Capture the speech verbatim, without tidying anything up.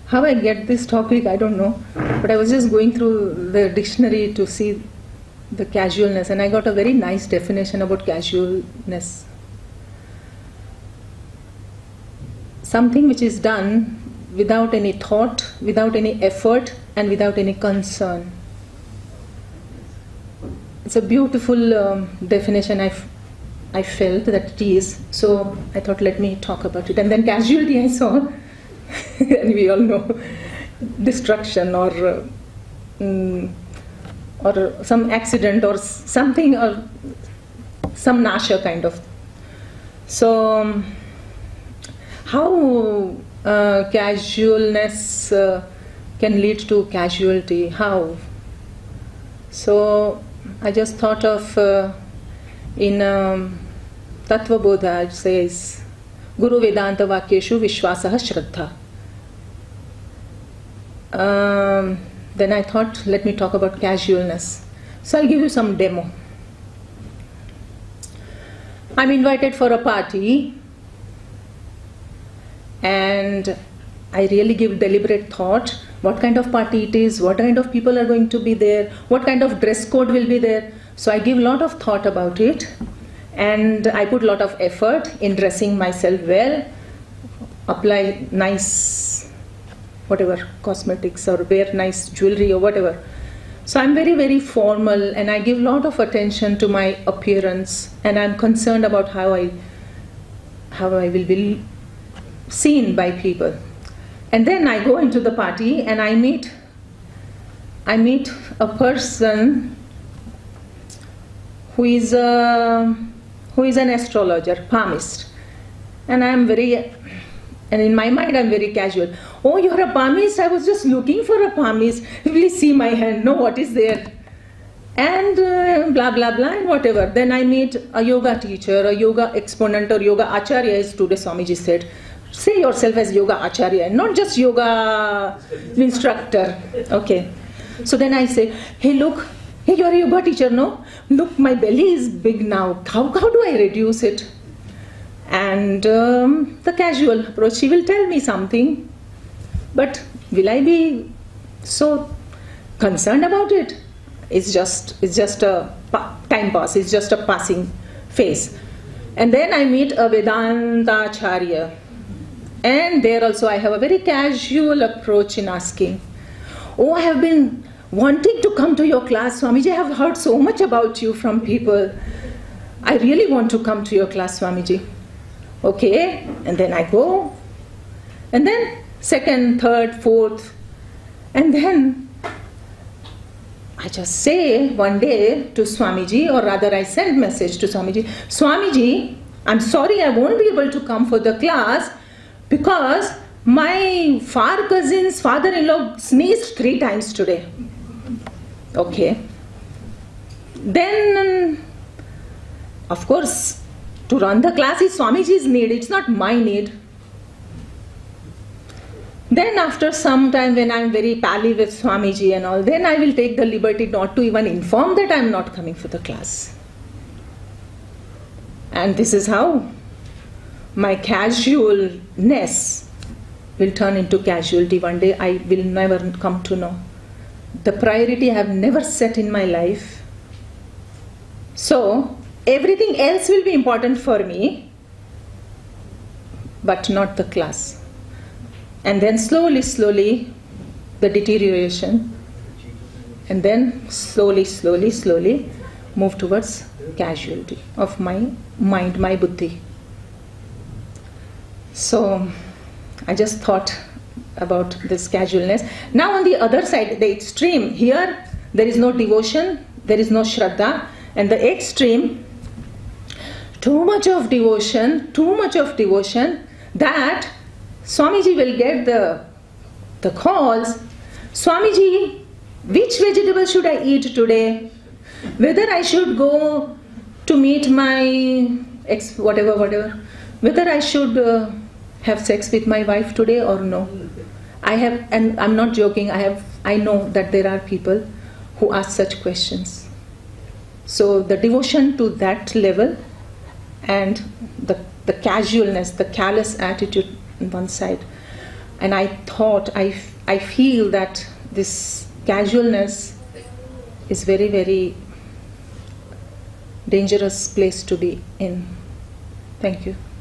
How I get this topic, I don't know. But I was just going through the dictionary to see the casualness, and I got a very nice definition about casualness. Something which is done without any thought, without any effort, and without any concern. It's a beautiful um, definition. I, f I felt that it is. So I thought, let me talk about it. And then casualty I saw, and we all know, destruction or uh, mm, or some accident or something, or some nasha kind of. So um, how uh, casualness uh, can lead to casualty? How? So I just thought of uh, in um, Tattva Bodha it says Guru Vedanta Vakyeshu Vishwasaha Shraddha. Um, then I thought, let me talk about casualness. So I'll give you some demo. I'm invited for a party, and I really give deliberate thought what kind of party it is, what kind of people are going to be there, what kind of dress code will be there. So I give a lot of thought about it, and I put a lot of effort in dressing myself well, apply nice whatever cosmetics or wear nice jewelry or whatever. So I'm very very formal, and I give a lot of attention to my appearance, and I'm concerned about how I how I will be seen by people. And then I go into the party, and I meet I meet a person who is a, who is an astrologer, palmist, and I am very, and in my mind I'm very casual. Oh, you're a palmist? I was just looking for a palmist. Please see my hand. No, what is there? And uh, blah blah blah and whatever. Then I meet a yoga teacher, a yoga exponent, or yoga acharya, as today Swamiji said. Say yourself as yoga acharya, not just yoga instructor. Okay. So then I say, hey look, hey, you're a yoga teacher, no? Look, my belly is big now. How, how do I reduce it? And um, the casual approach, she will tell me something. But will I be so concerned about it? It's just, it's just a time pass. It's just a passing phase. And then I meet a Vedanta Acharya. And there also I have a very casual approach in asking, oh, I have been wanting to come to your class, Swamiji. I have heard so much about you from people. I really want to come to your class, Swamiji. Okay, and then I go. And then second, third, fourth. And then I just say one day to Swamiji, or rather I send message to Swamiji, Swamiji, I'm sorry I won't be able to come for the class because my far cousin's father-in-law sneezed three times today. Okay. Then, of course, to run the class is Swamiji's need, it's not my need. Then after some time, when I'm very pally with Swamiji and all, then I will take the liberty not to even inform that I'm not coming for the class. And this is how my casualness will turn into casualty. One day I will never come to know. The priority I have never set in my life. So everything else will be important for me, but not the class. And then slowly, slowly, the deterioration, and then slowly, slowly, slowly move towards casualty of my mind, my buddhi. So I just thought about this casualness. Now on the other side, the extreme, here there is no devotion, there is no shraddha, and the extreme, too much of devotion, too much of devotion, that Swamiji will get the, the calls, Swamiji, which vegetable should I eat today? Whether I should go to meet my ex, whatever, whatever, whether I should uh, have sex with my wife today or no. I have, and I'm not joking, I have, I know that there are people who ask such questions. So the devotion to that level and the, the casualness, the callous attitude on one side. And I thought, I, I feel that this casualness is very, very dangerous place to be in. Thank you.